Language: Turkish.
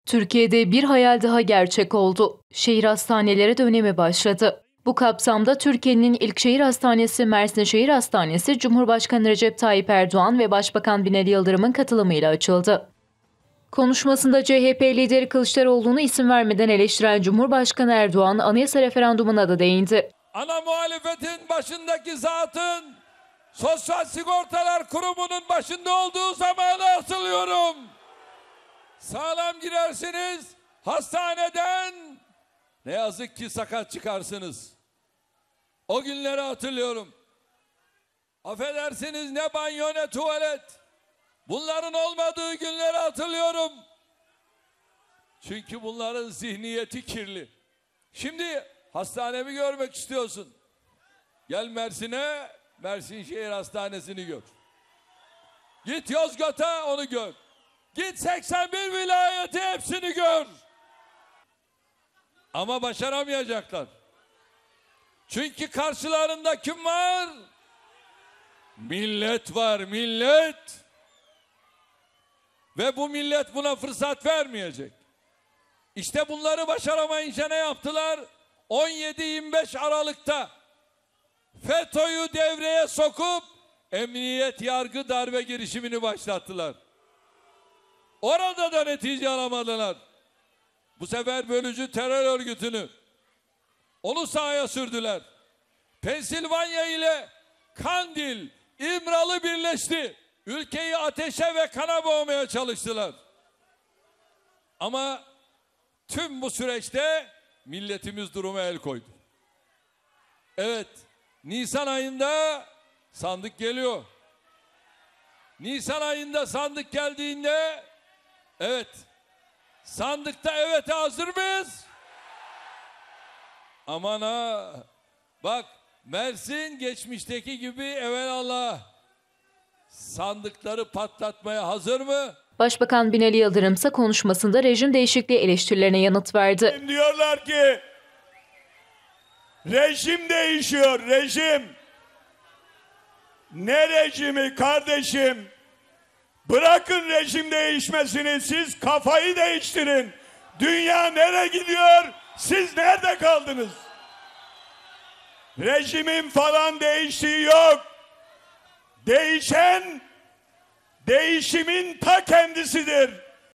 Türkiye'de bir hayal daha gerçek oldu. Şehir hastaneleri dönemi başladı. Bu kapsamda Türkiye'nin ilk şehir hastanesi Mersin Şehir Hastanesi, Cumhurbaşkanı Recep Tayyip Erdoğan ve Başbakan Binali Yıldırım'ın katılımıyla açıldı. Konuşmasında CHP lideri Kılıçdaroğlu'nu isim vermeden eleştiren Cumhurbaşkanı Erdoğan, anayasa referandumuna da değindi. Ana muhalefetin başındaki zatın Sosyal Sigortalar Kurumu'nun başında olduğu zamanı hatırlıyorum. Sağlam girersiniz, hastaneden ne yazık ki sakat çıkarsınız. O günleri hatırlıyorum. Affedersiniz, ne banyo ne tuvalet. Bunların olmadığı günleri hatırlıyorum. Çünkü bunların zihniyeti kirli. Şimdi hastanemi görmek istiyorsun. Gel Mersin'e, Mersin Şehir Hastanesi'ni gör. Git Yozgat'a, onu gör. Git 81 vilayeti, hepsini gör. Ama başaramayacaklar. Çünkü karşılarında kim var? Millet var, millet. Ve bu millet buna fırsat vermeyecek. İşte bunları başaramayınca ne yaptılar? 17-25 Aralık'ta FETÖ'yü devreye sokup emniyet yargı darbe girişimini başlattılar. Orada da netice alamadılar. Bu sefer bölücü terör örgütünü onu sahaya sürdüler. Pensilvanya ile Kandil, İmralı birleşti. Ülkeyi ateşe ve kana boğmaya çalıştılar. Ama tüm bu süreçte milletimiz duruma el koydu. Evet, Nisan ayında sandık geliyor. Nisan ayında sandık geldiğinde, evet, sandıkta evet hazır mıyız? Aman ha, bak Mersin geçmişteki gibi evelallah sandıkları patlatmaya hazır mı? Başbakan Binali Yıldırım ise konuşmasında rejim değişikliği eleştirilerine yanıt verdi. Diyorlar ki rejim değişiyor, rejim. Ne rejimi kardeşim? Bırakın rejim değişmesini, siz kafayı değiştirin. Dünya nereye gidiyor? Siz nerede kaldınız? Rejimin falan değiştiği yok. Değişen değişimin ta kendisidir.